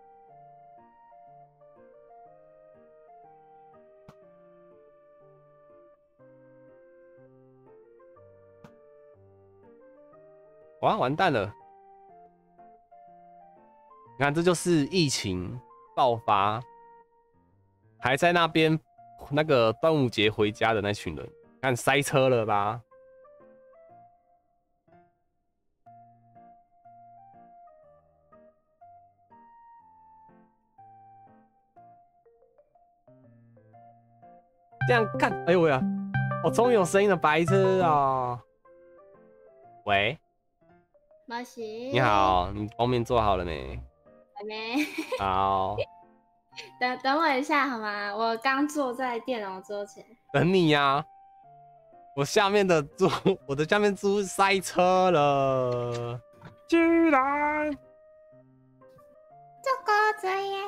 哇，完蛋了！你看，这就是疫情爆发，还在那边那个端午节回家的那群人，看塞车了吧？ 这样看，哎呦喂呀，我终于有声音了，白痴啊！喂， 毛西， 你好，你封面做好了没？ 还没。 好， 等我一下好吗？我刚坐在电脑桌前。 等你呀。我下面的猪，我的下面猪塞车了，居然！ 这个这样，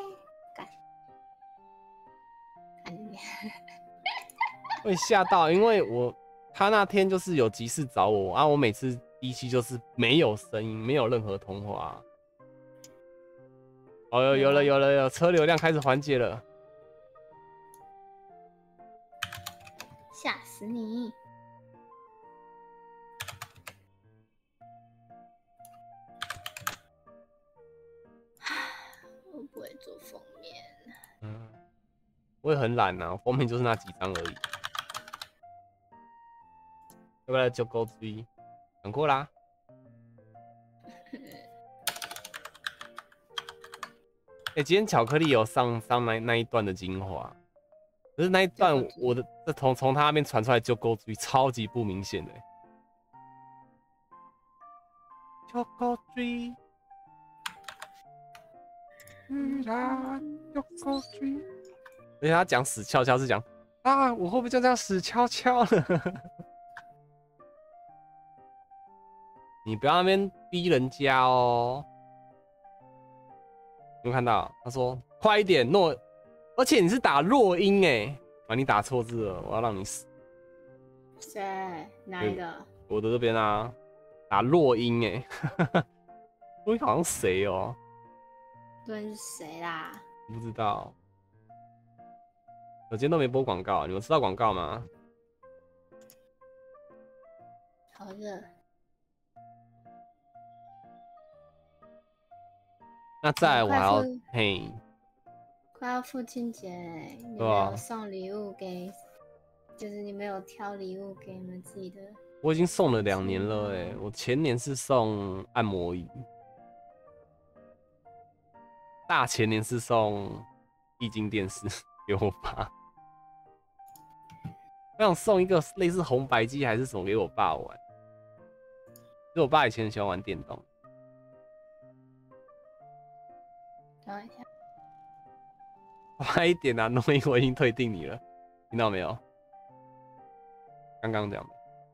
会吓到，因为他那天就是有急事找我啊，我每次第一期就是没有声音，没有任何通话。哦，有了，车流量开始缓解了。 吓死你！我不会做封面。 嗯，我也很懒啊，封面就是那几张而已。要不要来就勾追？讲过啦。今天巧克力有上那一段的精华，可是那一段我的从他那边传出来就勾追超级不明显的。就勾追，居然就勾追，而且他讲死翘翘是讲啊，我会不会就这样死翘翘了？你不要那边逼人家哦。有没有看到？他说快一点而且你是打弱音哎，啊你打错字了，我要让你死。 谁？哪一个？ 我的这边啊，打弱音哎，弱音好像谁哦？ 对，是谁啦？ 不知道。我今天都没播广告，你们知道广告吗？ 好热。 那再来我还要嘿， 快要父亲节嘞，你对啊没有送礼物给，就是你没有挑礼物给你们自己的。 我已经送了2年了哎，我前年是送按摩椅，大前年是送液晶电视给我爸。我想送一个类似红白机还是什么给我爸玩，因为我爸以前很喜欢玩电动。 等一下， 快一点啊！诺伊，我已经退订你了，听到没有？刚刚讲的。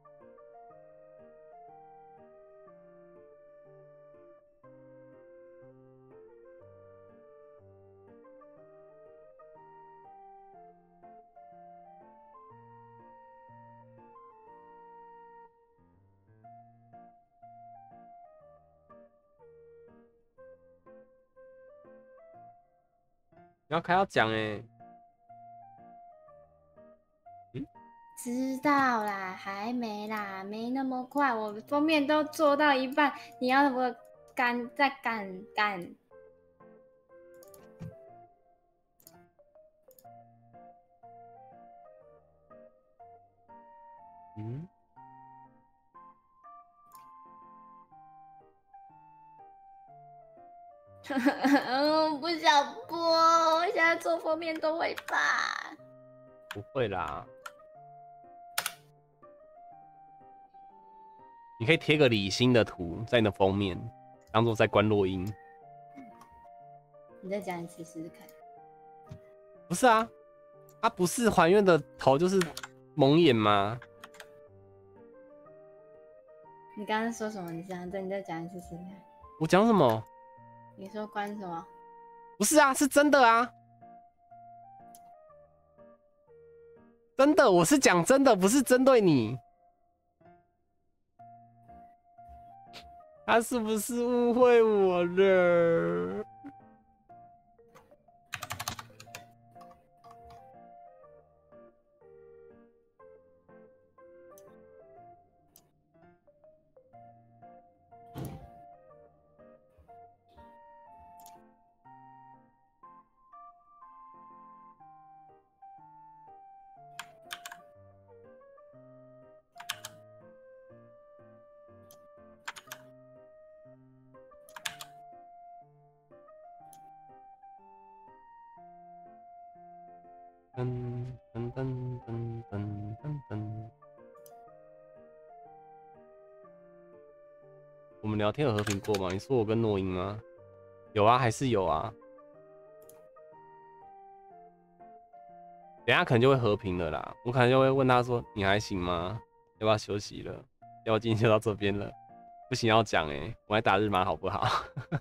你要讲哎， 知道啦，还没啦，没那么快，我封面都做到一半，你要我再赶？ 嗯， 不想播，我现在做封面都会怕。 不会啦，你可以贴个李欣的图在你的封面，当做在关落音。 你再讲一次试试看。 不是啊，他不是还愿的头就是蒙眼吗？ 你刚刚说什么？你再讲一次试试看。 我讲什么？ 你说关什么？ 不是啊，是真的啊，真的，我是讲真的，不是针对你。他是不是误会我了？噔噔噔。我们聊天有和平过吗？你说我跟诺英吗？有啊，还是有啊。等一下可能就会和平了啦。我可能就会问他说：“你还行吗？要不要休息了？要不要今天就到这边了？不行要讲欸，我来打日麻好不好？”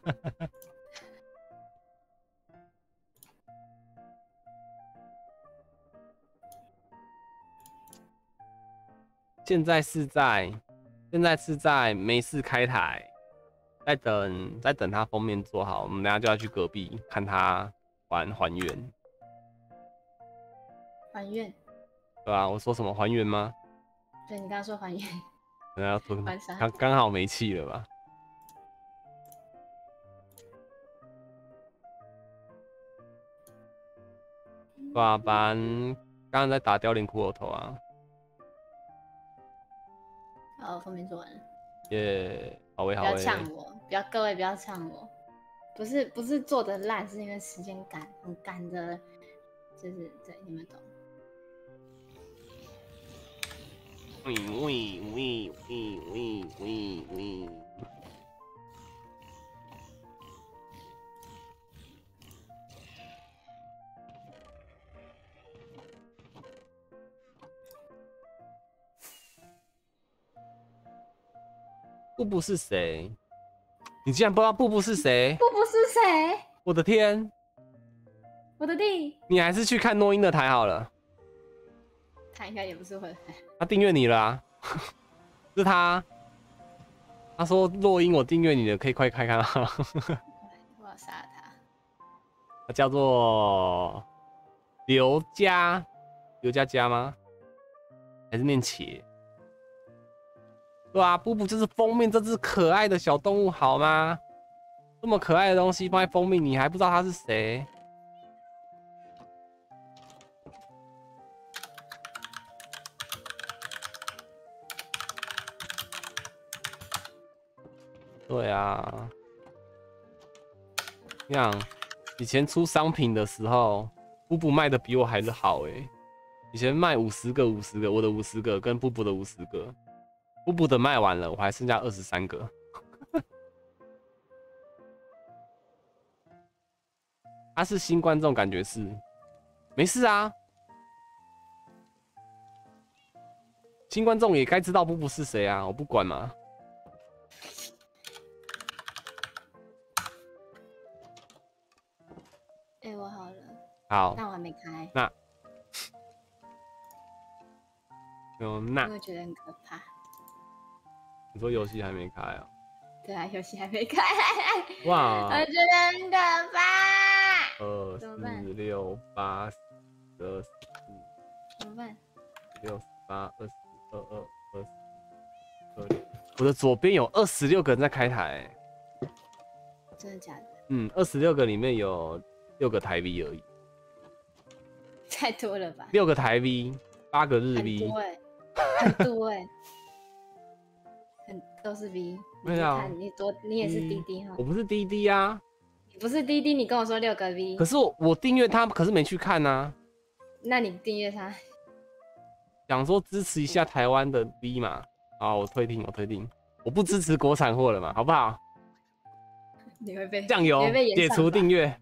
现在是在没事开台，在等他封面做好，我们等下就要去隔壁看他还原。 还原？ 对啊，我说什么还原吗？ 对，你刚刚说还原。 可能要吞， 还啥？ 刚好没气了吧？对啊，刚刚在打凋零骷髅头啊。 好，封面做完了。 耶，好喂好不要喂。 呛我，各位不要呛我，不是做的烂，是因为时间很赶的，就是对你们懂。 喂。布布是谁？你竟然不知道布布是谁？ 布布是谁？ 我的天！ 我的弟， 你还是去看诺英的台好了。 他应该也不是会。 他订阅你了啊！是他。他说诺英我订阅你了，可以快看啊！ 我要杀他。 他叫做刘佳吗？还是念茄？对啊，布布就是封面这只可爱的小动物，好吗？这么可爱的东西放在封面，你还不知道他是谁？对啊，这样以前出商品的时候，布布卖的比我还是好欸。以前卖50个，我的50个跟布布的50个，布布的卖完了，我还剩下23个。他是新观众，感觉是没事啊。新观众也该知道布布是谁啊，我不管嘛。 哎，我好了。 好， 但我还没开。 因为觉得很可怕。 你说游戏还没开啊？ 对啊，游戏还没开。 哇！ 我觉得很可怕。 2、4、6、8、12、 怎么办 16、18、20、22、24、26。我的左边有26个人在开台。 真的假的 ？26个里面有6个台 V 而已。 太多了吧 ？6个台 V， 8个日 V。 很多欸。都是 V。 对啊， 你也是滴滴哈？ 我不是滴滴啊。 你不是滴滴，你跟我说6个 V。 可是我订阅他，可是没去看啊。 那你订阅他？ 想说支持一下台湾的 V 嘛。好，我退订。我不支持国产货了嘛，好不好？ 你会被酱油解除订阅。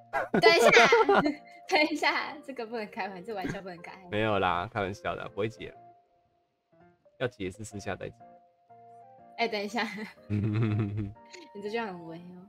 等一下，这个不能开玩笑，这玩笑不能开。 没有啦，开玩笑的，不会解。要解是私下再解。 哎，等一下，你这句很违哦。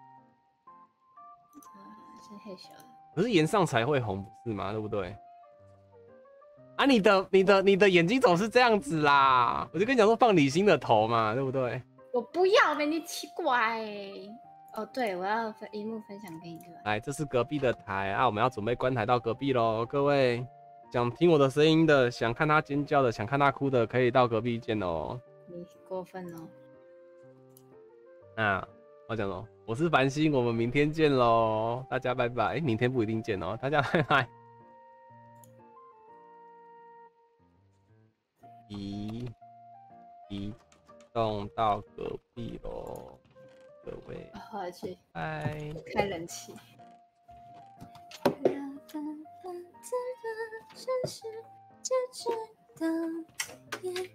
先害羞了。 可是颜上才会红，不是吗？对不对？啊，你的眼睛总是这样子啦，我就跟你讲说放李欣的头嘛，对不对？ 我不要呗，你奇怪哦，对，我要荧幕分享给你对吧？ 来，这是隔壁的台啊，我们要准备关台到隔壁咯。各位想听我的声音的，想看他尖叫的，想看他哭的，可以到隔壁见哦。 你过分哦。 啊，我讲咯，我是繁星，我们明天见咯，大家拜拜。明天不一定见哦，大家拜拜。移动到隔壁咯，各位。 我去拜。 开冷气。 是坚持的眼